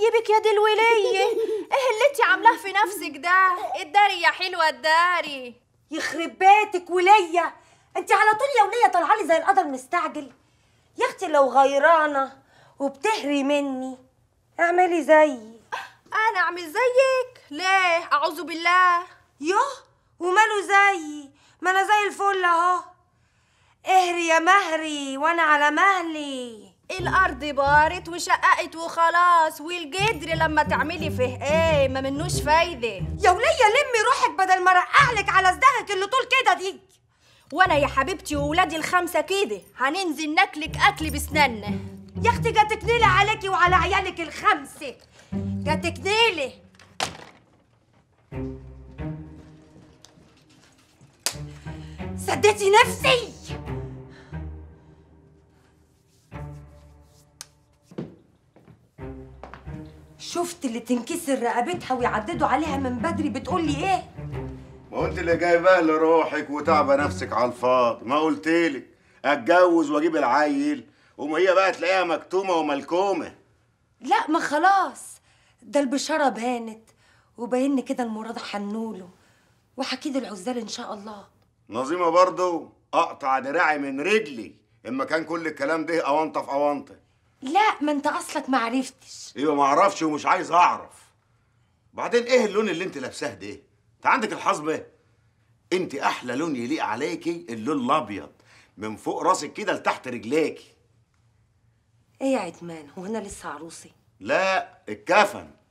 يطيبك يا دي الولية. ايه اللي انت عاملاه في نفسك ده؟ الداري يا حلوة الداري. يخرب بيتك ولية، انت على طول يا ولية طالعه لي زي القدر مستعجل. يا اختي لو غيرانة وبتهري مني اعملي زيي. انا اعمل زيك؟ ليه؟ اعوذ بالله. يوه وماله زيي؟ ما انا زي الفل اهو. اهري يا مهري وانا على مهلي. الارض بارت وشققت وخلاص، والجدر لما تعملي فيه ايه ما منوش فايده. يا ولية لمي روحك بدل ما رقعلك على صداعك اللي طول كده دي. وانا يا حبيبتي وولادي الخمسه كده هننزل ناكلك اكل بسناننا. يا اختي جاتك نيلة عليكي وعلى عيالك الخمسه، جاتك نيلة. سديتي نفسي. شفت اللي تنكسر رقبتها ويعددوا عليها من بدري بتقولي ايه؟ ما هو انت اللي جايباه لروحك وتعبه نفسك على الفاضي. ما قلتلك اتجوز واجيب العيل وما هي بقى تلاقيها مكتومه وملكومه. لا ما خلاص، ده البشاره بانت وباين كده المراد حنوله، وحكيد العزال ان شاء الله. نظيمه برضو اقطع دراعي من رجلي اما كان كل الكلام ده اونطه في اونطه. لا ما انت اصلك ما عرفتش. ايوه ما اعرفش ومش عايز اعرف. بعدين ايه اللون اللي انت لابساه ده؟ انت عندك الحصبه. انت احلى لون يليق عليكي اللون الابيض من فوق راسك كده لتحت رجليكي. ايه يا عتمان، هو انا لسه عروسي؟ لا الكفن.